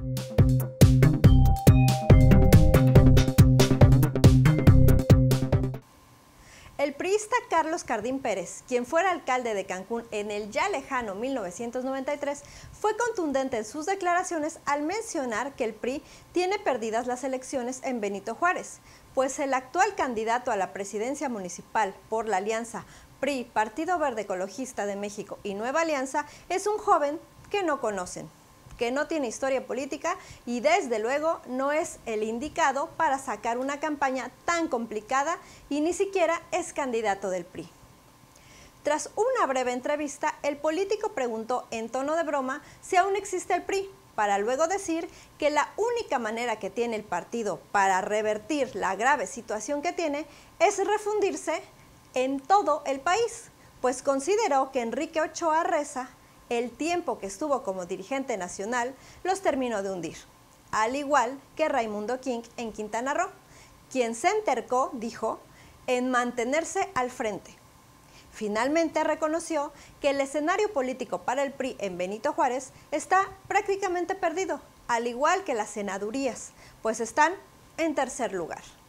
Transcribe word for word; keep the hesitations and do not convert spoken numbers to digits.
El priista Carlos Cardín Pérez, quien fuera alcalde de Cancún en el ya lejano mil novecientos noventa y tres, fue contundente en sus declaraciones al mencionar que el P R I tiene perdidas las elecciones en Benito Juárez, pues el actual candidato a la presidencia municipal por la alianza P R I, Partido Verde Ecologista de México y Nueva Alianza es un joven que no conocen, que no tiene historia política y desde luego no es el indicado para sacar una campaña tan complicada y ni siquiera es candidato del P R I. Tras una breve entrevista, el político preguntó en tono de broma si aún existe el P R I, para luego decir que la única manera que tiene el partido para revertir la grave situación que tiene es refundirse en todo el país, pues consideró que Enrique Ochoa Reza, el tiempo que estuvo como dirigente nacional, los terminó de hundir, al igual que Raimundo King en Quintana Roo, quien se entercó, dijo, en mantenerse al frente. Finalmente reconoció que el escenario político para el P R I en Benito Juárez está prácticamente perdido, al igual que las senadurías, pues están en tercer lugar.